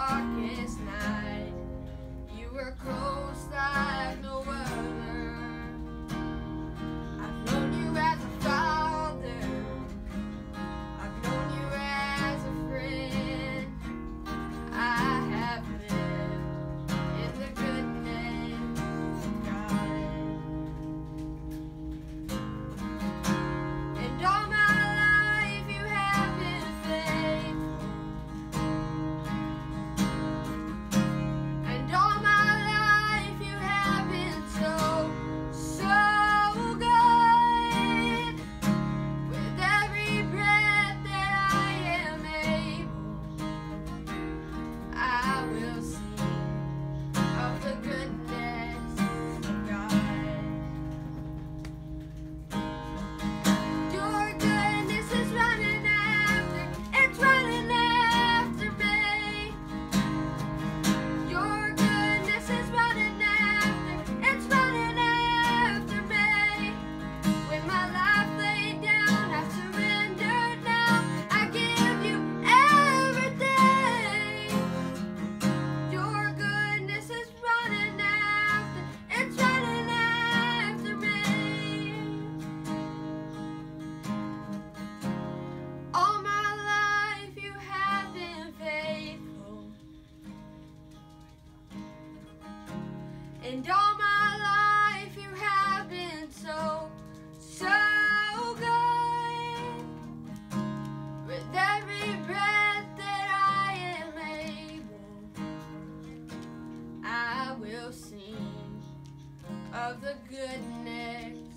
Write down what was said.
darkest night. You were close like no other. I've known you as a father. I've known you as a friend. I have lived in the goodness of God. And all my life you have been faithful. And all my life you have been so, so good. With every breath that I am able, I will sing of the goodness of God. Your goodness is running after, it's running after me. Your goodness is running after, it's running after me. With my life laid down, I've surrendered now. I give you everything. Your goodness is running after, it's running after me. All my life you have been faithful. And all my life you have been so, so good. With every breath that I am able, I will sing of the goodness